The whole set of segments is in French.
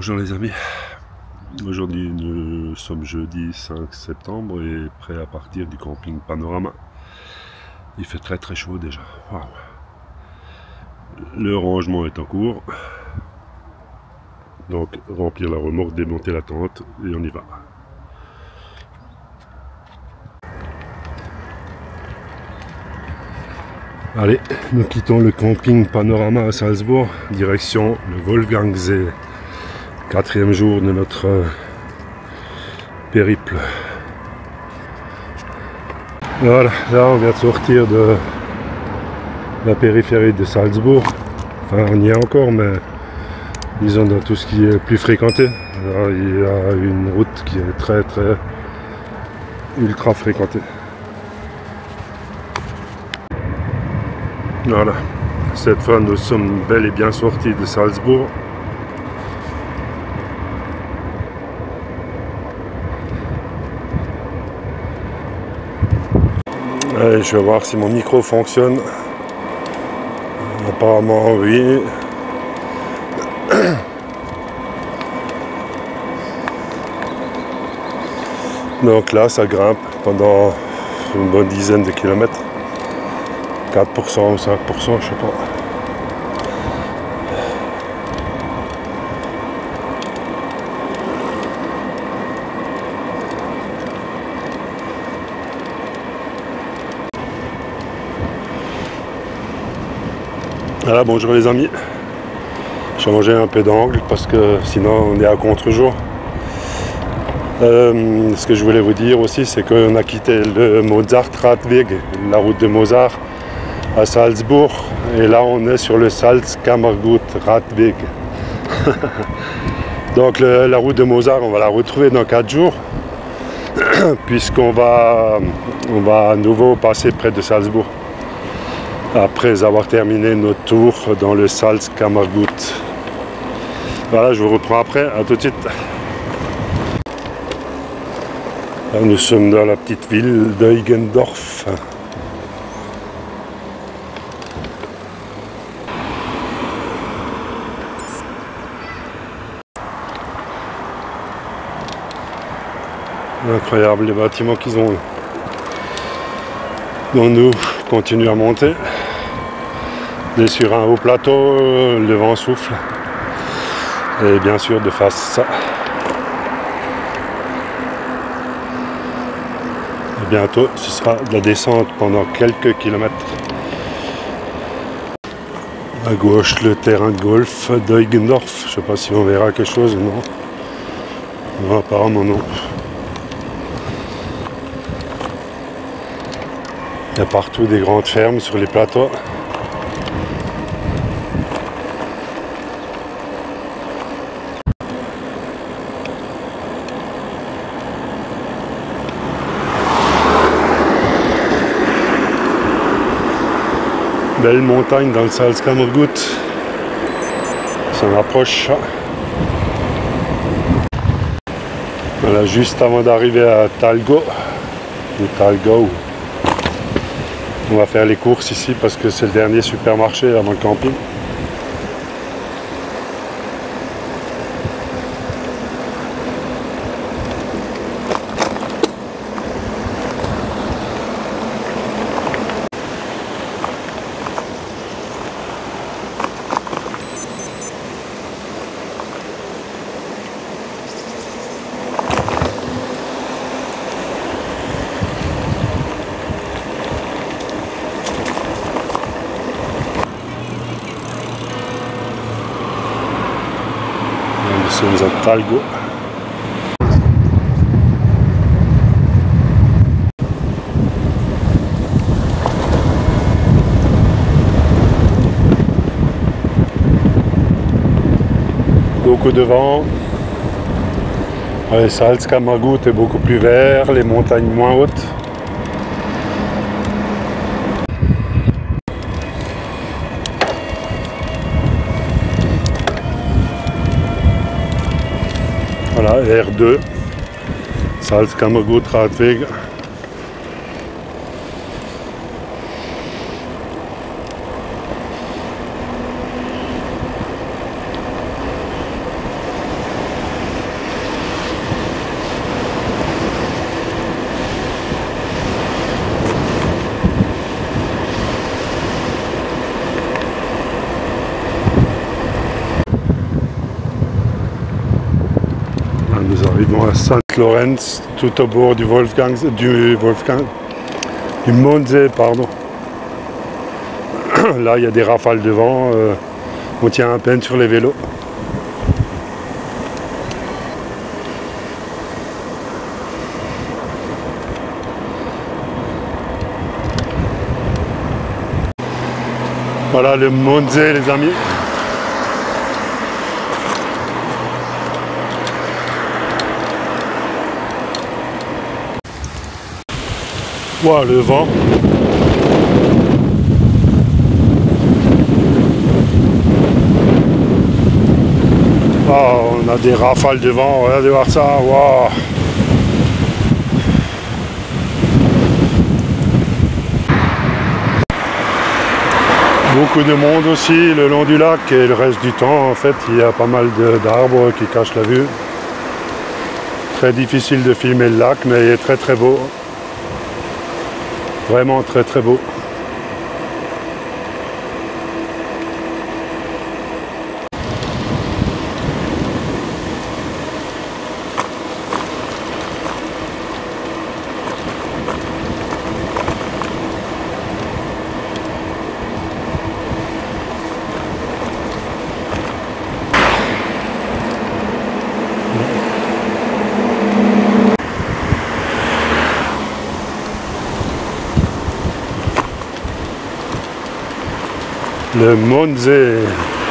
Bonjour les amis, aujourd'hui nous sommes jeudi 5 septembre et prêt à partir du camping Panorama. Il fait très chaud déjà. Wow. Le rangement est en cours, donc remplir la remorque, démonter la tente et on y va. Allez, nous quittons le camping Panorama à Salzbourg, direction le Wolfgangsee. 4e jour de notre périple. Voilà, là on vient de sortir de la périphérie de Salzbourg. Enfin, on y est encore, mais disons dans tout ce qui est plus fréquenté. Là, il y a une route qui est très ultra fréquentée. Voilà, cette fois nous sommes bel et bien sortis de Salzbourg. Allez, je vais voir si mon micro fonctionne. Apparemment oui. Donc là ça grimpe pendant une bonne dizaine de kilomètres. 4% ou 5%, je sais pas. Voilà, bonjour les amis. J'ai changé un peu d'angle parce que sinon on est à contre-jour. Ce que je voulais vous dire aussi, c'est qu'on a quitté le Mozart-Radweg, la route de Mozart, à Salzbourg. Et là on est sur le Salzkammergut-Radweg. Donc la route de Mozart, on va la retrouver dans 4 jours. Puisqu'on va à nouveau passer près de Salzbourg. Après avoir terminé notre tour dans le Salzkammergut. Voilà, je vous reprends après, à tout de suite. Là, nous sommes dans la petite ville d'Eugendorf. Incroyable les bâtiments qu'ils ont. Donc nous continuons à monter. On est sur un haut plateau, le vent souffle. Et bien sûr de face ça. Et bientôt ce sera de la descente pendant quelques kilomètres. À gauche le terrain de golf d'Eugendorf. Je ne sais pas si on verra quelque chose ou non. Non, apparemment non. Il y a partout des grandes fermes sur les plateaux. Belle montagne dans le Salzkammergut. Ça m'approche. Voilà, juste avant d'arriver à Talgo. Ou Talgo. On va faire les courses ici parce que c'est le dernier supermarché avant le camping. Nous sommes à Talgo. Beaucoup de vent. Le Salzkammergut est beaucoup plus vert, les montagnes moins hautes. Voilà, R2, Salzkammergut-Radweg. Nous arrivons à Saint-Lorenz, tout au bord du Mondsee, pardon. Là, il y a des rafales de vent, on tient à peine sur les vélos. Voilà le Mondsee, les amis. Wow, le vent. Oh, on a des rafales de vent, regardez voir ça. Wow. Beaucoup de monde aussi le long du lac et le reste du temps en fait il y a pas mal d'arbres qui cachent la vue. Très difficile de filmer le lac mais il est très très beau. Vraiment très très beau. Le Mondsee.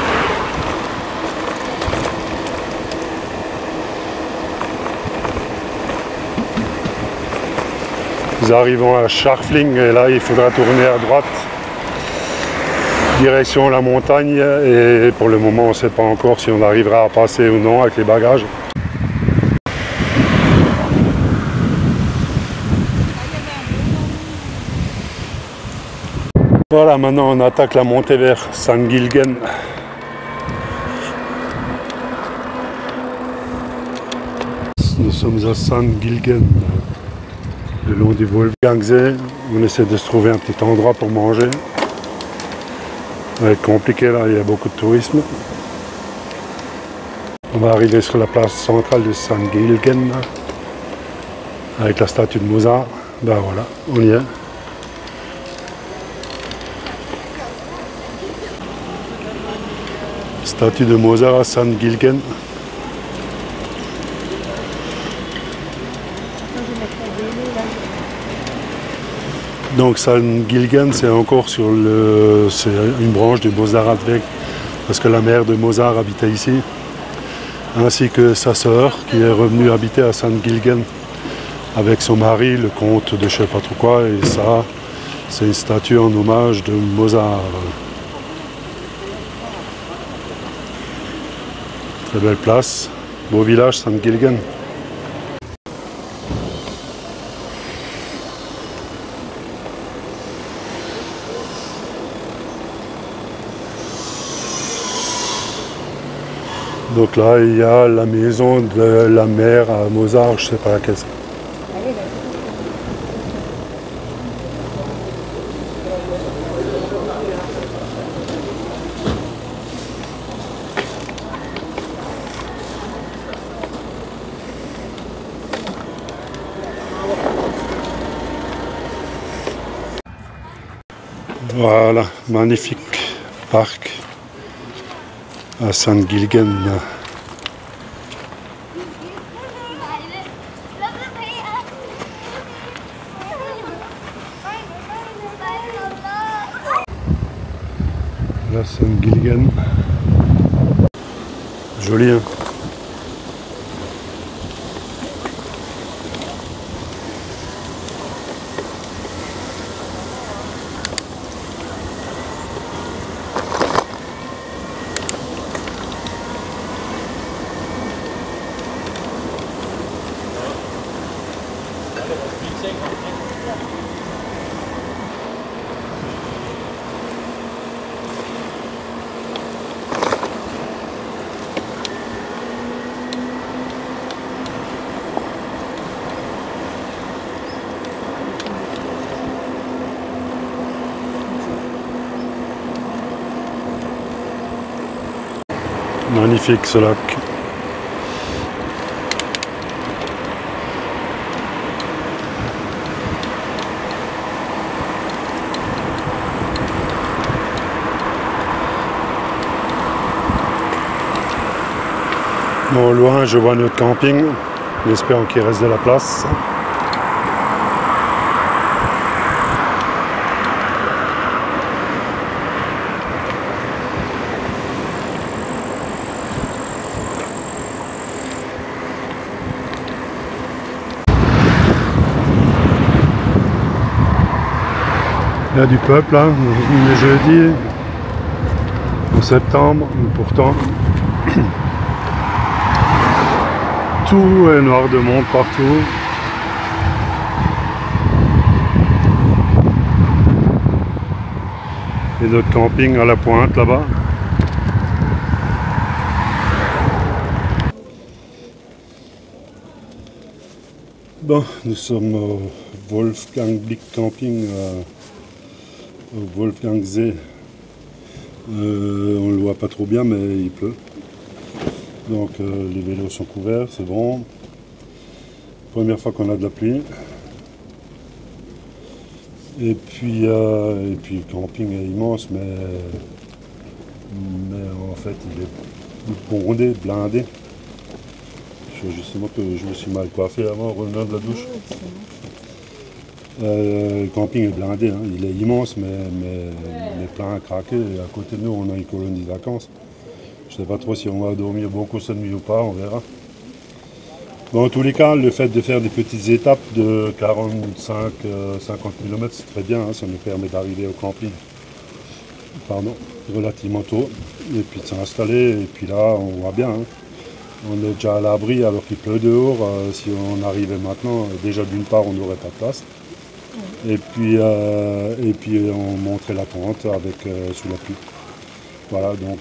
Nous arrivons à Scharfling et là il faudra tourner à droite direction la montagne et pour le moment on ne sait pas encore si on arrivera à passer ou non avec les bagages. Voilà, maintenant on attaque la montée vers Sandgilgen. Nous sommes à Sandgilgen, le long du Wolfgangsee. On essaie de se trouver un petit endroit pour manger. Ça va être compliqué là, il y a beaucoup de tourisme. On va arriver sur la place centrale de Sandgilgen avec la statue de Mozart. Ben voilà, on y est. Statue de Mozart à Sandgilgen. Donc Sandgilgen, c'est encore sur le, c'est une branche du Mozartweg parce que la mère de Mozart habitait ici, ainsi que sa sœur qui est revenue habiter à Sandgilgen avec son mari, le comte de je sais pas trop quoi, et ça, c'est une statue en hommage de Mozart. Très belle place, beau village Sandgilgen. Donc là, il y a la maison de la mère à Mozart, je ne sais pas laquelle c'est. Voilà, magnifique parc à Sandgilgen. Là, Sandgilgen. Joli, hein? Magnifique ce lac. Bon, au loin, je vois notre camping. J'espère qu'il reste de la place. Il y a du peuple, hein. On est jeudi, en septembre, pourtant tout est noir de monde partout. Et notre camping à la pointe là-bas. Bon, nous sommes au Wolfgang Blick Camping, au Wolfgangsee. On ne le voit pas trop bien, mais il pleut. Donc les vélos sont couverts, c'est bon. Première fois qu'on a de la pluie. Et puis le camping est immense, mais en fait il est bondé, blindé. Justement que je me suis mal coiffé avant en revenant de la douche. Le camping est blindé, hein. Il est immense, mais plein à craquer. Et à côté de nous, on a une colonie de vacances. Je ne sais pas trop si on va dormir beaucoup cette nuit ou pas, on verra. Bon, en tous les cas, le fait de faire des petites étapes de 45-50 km, c'est très bien, hein. Ça nous permet d'arriver au camping relativement tôt, et puis de s'installer, et puis là, on voit bien. Hein. On est déjà à l'abri alors qu'il pleut dehors. Si on arrivait maintenant, déjà d'une part, on n'aurait pas de place. Et puis on montrait la tente avec sous la pluie. Voilà, donc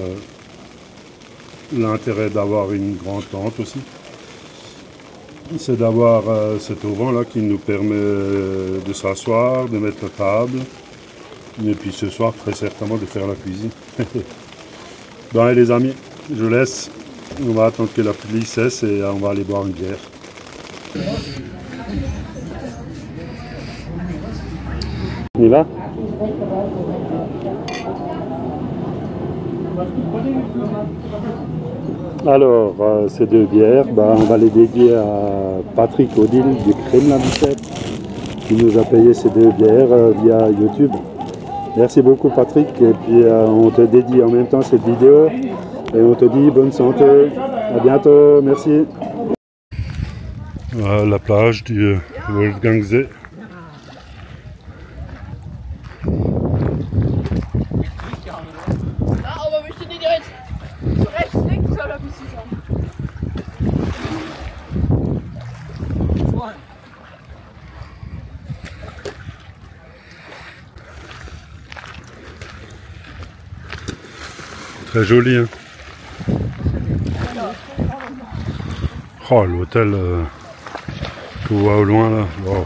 l'intérêt d'avoir une grande tente aussi, c'est d'avoir cet auvent là qui nous permet de s'asseoir, de mettre la table, et puis ce soir très certainement de faire la cuisine. Bon allez les amis, je laisse, on va attendre que la pluie cesse et on va aller boire une bière. On y va? Alors, ces deux bières, on va les dédier à Patrick Odile du Crème la Bichette qui nous a payé ces deux bières via YouTube. Merci beaucoup Patrick, et puis on te dédie en même temps cette vidéo et on te dit bonne santé, à bientôt, merci. Voilà la plage du Wolfgangsee. Très joli, hein. Oh, l'hôtel, qu'on voit au loin là. Oh.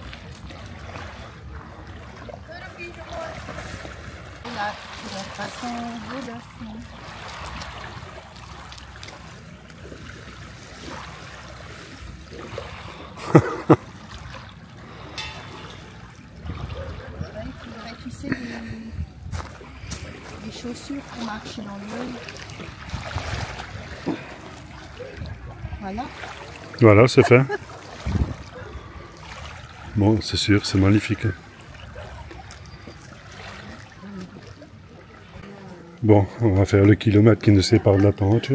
Tu sais, des chaussures pour marcher dans l'eau. Voilà. Voilà, c'est fait. Bon, c'est sûr, c'est magnifique. Bon, on va faire le kilomètre qui nous sépare de la tente.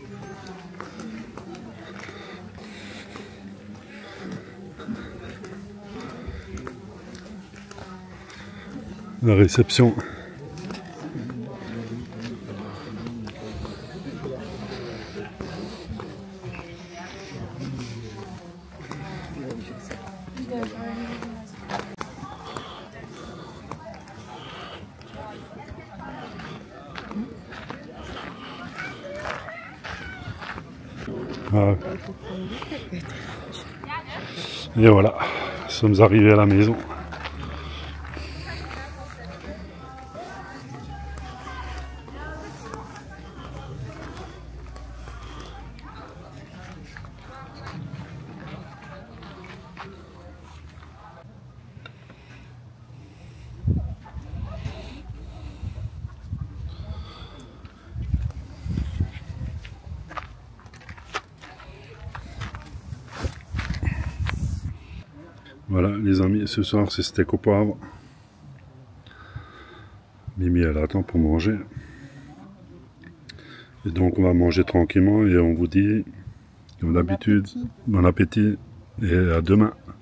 La réception. Ah. Et voilà, nous sommes arrivés à la maison. Voilà les amis, ce soir c'est steak au poivre. Mimi elle attend pour manger. Et donc on va manger tranquillement et on vous dit, comme d'habitude, bon appétit et à demain.